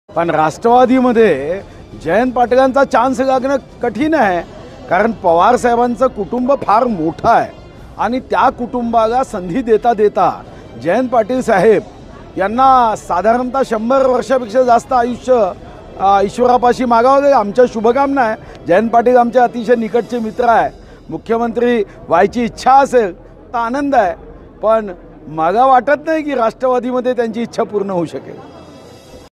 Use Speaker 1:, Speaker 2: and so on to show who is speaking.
Speaker 1: पण राष्ट्रवादीमध्ये जयंत पाटलांचा चान्स लागणं कठीण आहे, कारण पवार साहेबांचं कुटुंब फार मोठं आहे आणि त्या कुटुंबाला संधी देता देता जयंत पाटील साहेब यांना साधारणतः 100 वर्षापेक्षा जास्त आयुष्य ईश्वरापाशी मागावं लागेल. आमच्या शुभकामना आहे. जयंत पाटील आमचे अतिशय निकटचे मित्र आहे. मुख्यमंत्री व्हायची इच्छा असेल तर आनंद आहे, पण मला वाटत नाही की राष्ट्रवादीमध्ये त्यांची इच्छा पूर्ण होऊ शकेल.